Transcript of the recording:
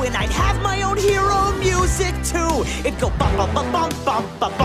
and I'd have my own hero music too. It'd go bum bum bum bum bum bum bum.